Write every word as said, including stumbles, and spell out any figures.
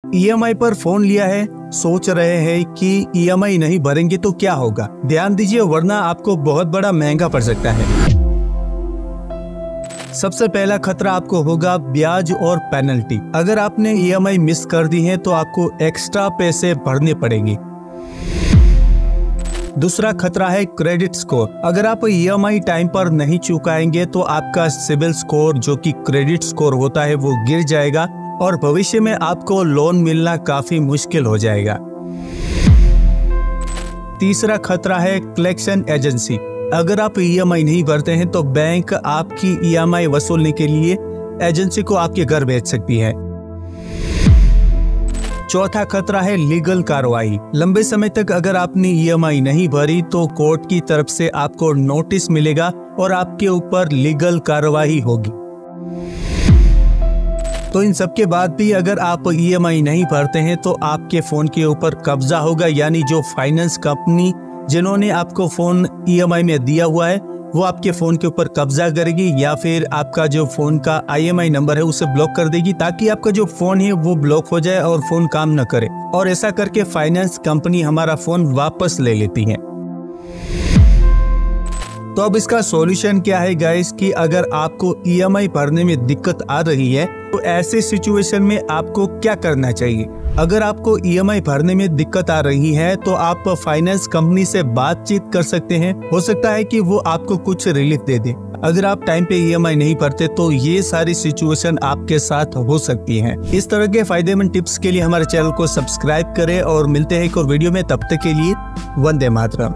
EMI पर phone लिया है, सोच रहे हैं कि ईएमआई नहीं भरेंगे तो क्या होगा। ध्यान दीजिए, वरना आपको बहुत बड़ा महंगा पड़ सकता है। सबसे पहला खतरा आपको होगा ब्याज और पेनल्टी। अगर आपने ईएमआई मिस कर दी है तो आपको एक्स्ट्रा पैसे भरने पड़ेंगे। दूसरा खतरा है क्रेडिट स्कोर। अगर आप ईएमआई टाइम पर नहीं चुकाएंगे तो आपका सिबिल स्कोर, जो कि क्रेडिट स्कोर होता है, वो गिर जाएगा और भविष्य में आपको लोन मिलना काफी मुश्किल हो जाएगा। तीसरा खतरा है कलेक्शन एजेंसी। अगर आप ईएमआई नहीं भरते हैं तो बैंक आपकी ईएमआई वसूलने के लिए एजेंसी को आपके घर भेज सकती है। चौथा खतरा है लीगल कार्रवाई। लंबे समय तक अगर आपने ईएमआई नहीं भरी तो कोर्ट की तरफ से आपको नोटिस मिलेगा और आपके ऊपर लीगल कार्रवाई होगी। तो इन सब के बाद भी अगर आप ईएमआई नहीं भरते हैं तो आपके फोन के ऊपर कब्जा होगा, यानी जो फाइनेंस कंपनी जिन्होंने आपको फोन ईएमआई में दिया हुआ है वो आपके फोन के ऊपर कब्जा करेगी या फिर आपका जो फोन का आईएमआई नंबर है उसे ब्लॉक कर देगी, ताकि आपका जो फोन है वो ब्लॉक हो जाए और फोन काम न करे। और ऐसा करके फाइनेंस कंपनी हमारा फोन वापस ले लेती है। तो अब इसका सॉल्यूशन क्या है गाइस, कि अगर आपको ईएमआई भरने में दिक्कत आ रही है तो ऐसे सिचुएशन में आपको क्या करना चाहिए। अगर आपको ईएमआई भरने में दिक्कत आ रही है तो आप फाइनेंस कंपनी से बातचीत कर सकते हैं। हो सकता है कि वो आपको कुछ रिलीफ दे दे। अगर आप टाइम पे ईएमआई नहीं भरते तो ये सारी सिचुएशन आपके साथ हो सकती है। इस तरह के फायदेमंद टिप्स के लिए हमारे चैनल को सब्सक्राइब करें और मिलते हैं एक और वीडियो में। तब तक के लिए वंदे मातरम।